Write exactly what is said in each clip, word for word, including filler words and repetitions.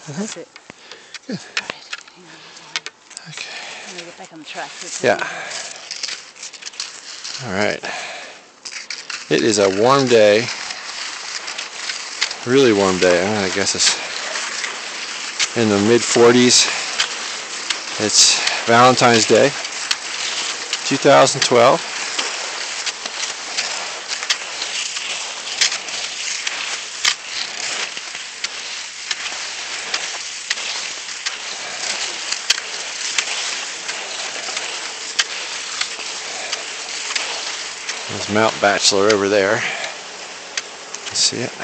Uh-huh. That's it. Good. All right. Hang on. Okay. I'm gonna get back on the track. Yeah. All right. It is a warm day. Really warm day. I guess it's in the mid forties. It's Valentine's Day, two thousand twelve. There's Mount Bachelor over there. You see it?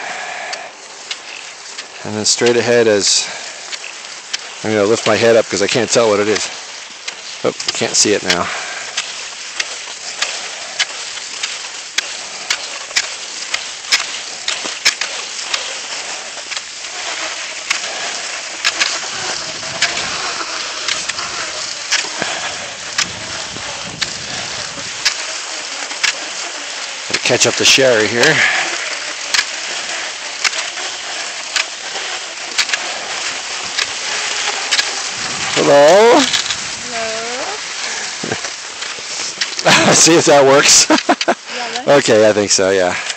And then straight ahead is, I'm going to lift my head up because I can't tell what it is. Oh, can't see it now. Gotta catch up to Sherry here. Hello? Hello? See if that works. Yeah, Okay, I think so, yeah.